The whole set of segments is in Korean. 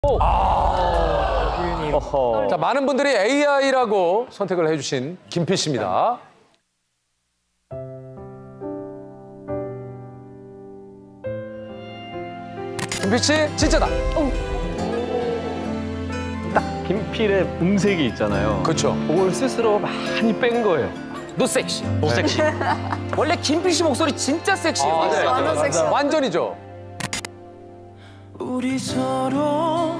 자, 많은 분들이 AI라고 선택을 해주신 김필 씨입니다. 김필 씨, 진짜다. 딱 김필의 음색이 있잖아요. 그렇죠. 그걸 스스로 많이 뺀 거예요. 노 섹시. 노 섹시. 원래 김필 씨 목소리 진짜 섹시해요. 완전 섹시. 완전이죠. 우리 서로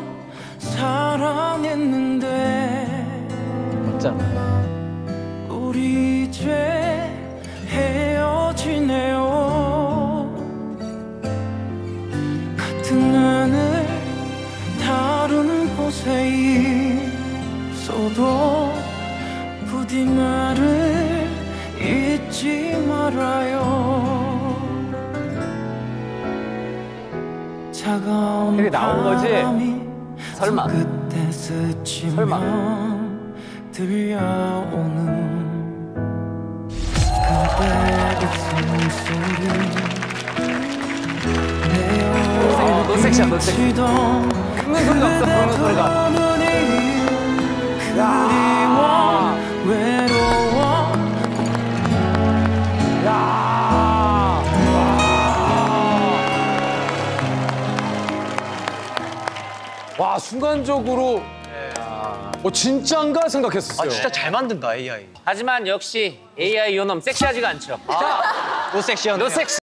사랑했는데 맞잖아. 우리 이제 헤어지네요. 같은 하늘 다른 곳에 있어도 부디 나를 잊지 말아요. 차가운 이게 나온 거지? 설마. 그때 스치면 들려오는 그대 웃음소리 너 섹시야, 너 섹시. 긁는 소리가 없어, 긁는 소리가. 그리워 외로워 와, 순간적으로 진짜인가 생각했었어요. 진짜 잘 만든다 AI. 하지만 역시 AI 요놈 섹시하지가 않죠. 노 섹시한. 노 섹시.